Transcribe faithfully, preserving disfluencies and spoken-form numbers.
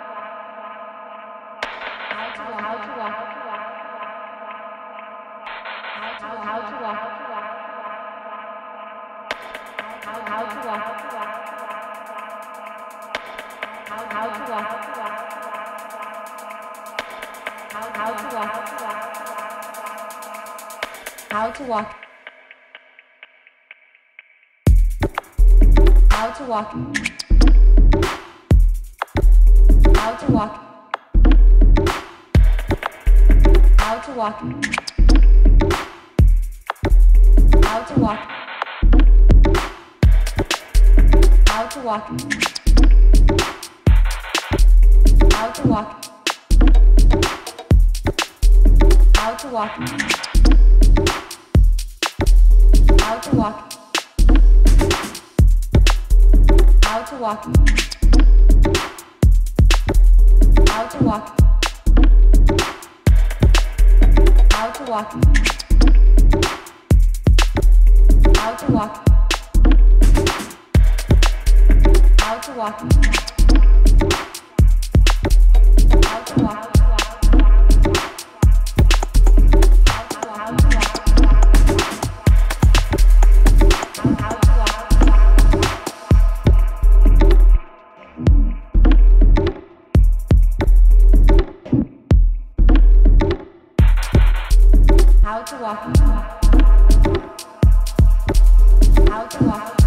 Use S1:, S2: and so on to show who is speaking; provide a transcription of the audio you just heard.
S1: how to walk, how to walk, how to walk, how how to walk, how how to walk, how how to walk, how to walk, how to walk, how to walk, how to walk, how to walk, how to walk, how to walk, how to walk, how to walk, how to walk, how to walk, how to walk, how to walk, how to walk, how to walk, how to walk, how to walk.